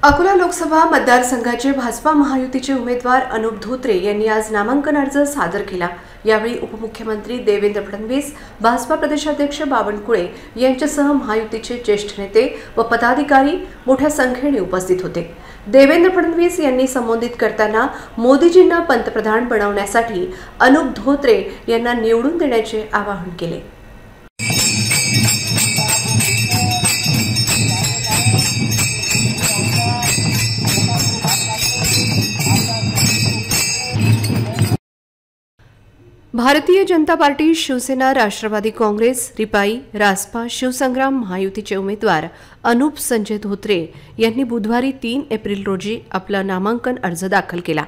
अकोला लोकसभा मतदारसंघाचे भाजपा महायुतीचे उमेदवार अनुप धोत्रे यांनी आज नामांकन अर्ज सादर केला। यावेळी उपमुख्यमंत्री देवेंद्र फडणवीस, भाजपा प्रदेशाध्यक्ष बावनकुळे यांच्यासह महायुतीचे ज्येष्ठ नेते व पदाधिकारी मोठ्या संख्येने उपस्थित होते। देवेंद्र फडणवीस यांनी संबोधित करताना मोदीजींना पंतप्रधान बनवण्यासाठी अनुप धोत्रे यांना निवडून देण्याचे आवाहन केले। भारतीय जनता पार्टी, शिवसेना, राष्ट्रवादी काँग्रेस, रिपाई, रासपा, शिवसंग्राम महायुतीचे उमेदवार अनुप संजय धोत्रे यांनी बुधवारी 3 एप्रिल रोजी आपला नामांकन अर्ज दाखल केला।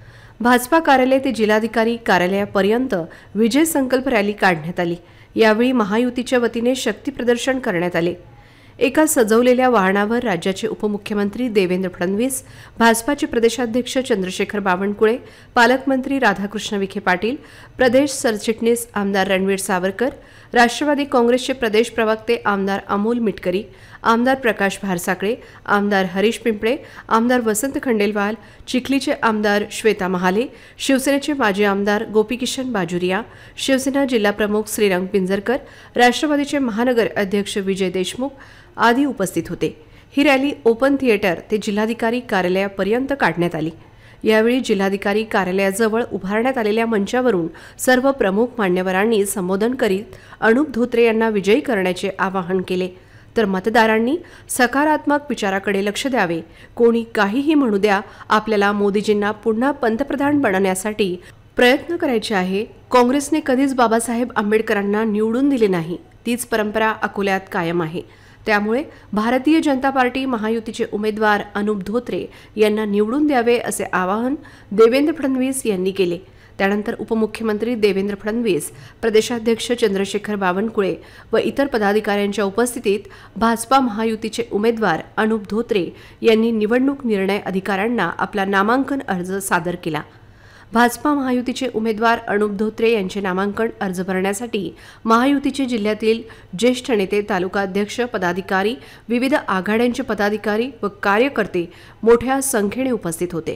भाजपा कार्यालय ते जिल्हाधिकारी कार्यालयापर्यंत विजय संकल्प रॅली काढण्यात आली। यावेळी महायुतीच्या वतीने शक्ती प्रदर्शन करण्यात आले। एका सजवलेल्या वाहनावर राज्याचे उपमुख्यमंत्री देवेंद्र फडणवीस, भाजपाचे प्रदेशाध्यक्ष चंद्रशेखर बावनकुळे, पालकमंत्री राधाकृष्ण विखे पाटील, प्रदेश सरचिटणीस आमदार रणवीर सावरकर, राष्ट्रवादी काँग्रेसचे प्रदेश प्रवक्ते आमदार अमोल मिटकरी, आमदार प्रकाश भारसाकडे, आमदार हरीश पिंपळे, आमदार वसंत खंडेलवाल, चिखलीचे आमदार श्वेता महाले, शिवसेनेचे माजी आमदार गोपीकिशन बाजुरिया, शिवसेना जिल्हाप्रमुख श्रीरंग पिंजरकर, राष्ट्रवादीचे महानगर अध्यक्ष विजय देशमुख आदी उपस्थित होते। ही रॅली ओपन थिएटर ते जिल्हाधिकारी कार्यालयापर्यंत काढण्यात आली। यावेळी जिल्हाधिकारी कार्यालयाजवळ उभारण्यात आलेल्या मंचावरून सर्व प्रमुख मान्यवरांनी संबोधन करीत अनुप धोत्रे यांना विजयी करण्याचे आवाहन केले। तर मतदारांनी सकारात्मक विचाराकडे लक्ष द्यावे। कोणी काहीही म्हणू द्या, आपल्याला मोदीजींना पुन्हा पंतप्रधान बनवण्यासाठी प्रयत्न करायचे आहे। काँग्रेसने कधीच बाबासाहेब आंबेडकरांना निवडून दिले नाही, तीच परंपरा अकोल्यात कायम आहे। त्यामुळे भारतीय जनता पार्टी महायुतीचे उमेदवार अनुप धोत्रे यांना निवडून द्यावे असे आवाहन देवेंद्र फडणवीस यांनी केले। त्यानंतर उपमुख्यमंत्री देवेंद्र फडणवीस, प्रदेशाध्यक्ष चंद्रशेखर बावनकुळे व इतर पदाधिकाऱ्यांच्या उपस्थितीत भाजपा महायुतीचे उमेदवार अनुप धोत्रे यांनी निवडणूक निर्णय अधिकाऱ्यांना आपला नामांकन अर्ज सादर केला। भाजपा महायुतीचे उमेदवार अनुप धोत्रे यांचे नामांकन अर्ज भरण्यासाठी महायुतीचे जिल्ह्यातील ज्येष्ठ नेते, तालुका अध्यक्ष, पदाधिकारी, विविध आघाड्यांचे पदाधिकारी व कार्यकर्ते मोठ्या संख्येने उपस्थित होते।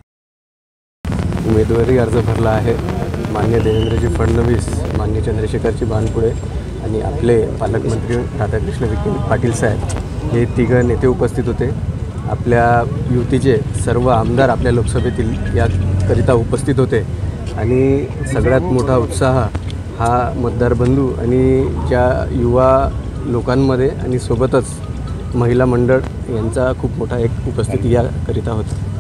उमेदवारी अर्ज भरला आहे। मान्य देवेंद्रजी फडणवीस, मान्य चंद्रशेखरजी बावनकुळे आणि आपले पालकमंत्री राधाकृष्ण विखे पाटील साहेब हे तिघ नेते उपस्थित होते। आपल्या युतीचे सर्व आमदार आपल्या लोकसभेतील याकरिता उपस्थित होते आणि सगळ्यात मोठा उत्साह हा मतदार बंधू आणि ज्या युवा लोकांमध्ये आणि सोबतच महिला मंडळ यांचा खूप मोठा एक उपस्थिती याकरिता होता।